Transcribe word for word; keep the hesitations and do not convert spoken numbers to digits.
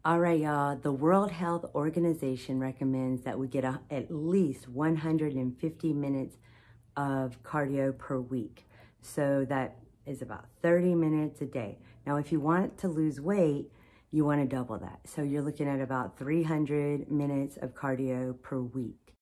All right, y'all. The World Health Organization recommends that we get a, at least one hundred fifty minutes of cardio per week. So that is about thirty minutes a day. Now, if you want to lose weight, you want to double that. So you're looking at about three hundred minutes of cardio per week.